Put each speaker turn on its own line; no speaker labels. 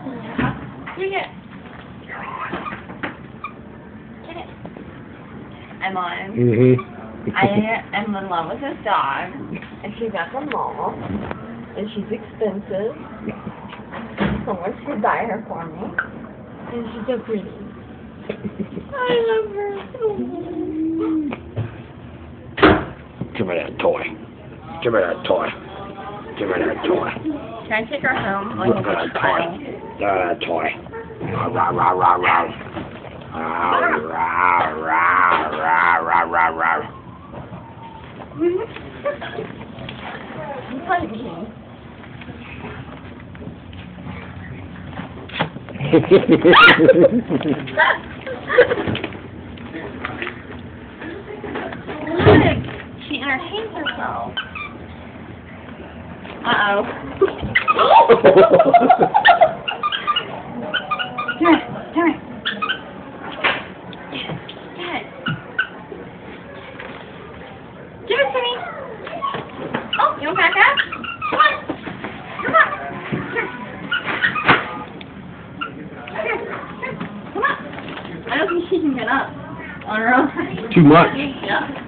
Yeah. You get. Get it. I'm on. I am in love with this dog, and she's at the mall, and she's expensive. Someone should buy her for me, and she's so pretty. I love her so much.
Give me that toy. Give me that toy. Give me that toy.
Can I take her home?
Give me that toy. Give me that toy. Rah, rah, rah, rah, rah. Rah, rah, rah, rah, rah, rah, rah.
She entertains herself. Uh-oh. Come here. Come here. Give it to me. Oh, you want back up? Come on. Come on. Here. Here. Here. Come on. I don't think she can get up on her own.
Too much.
Yeah.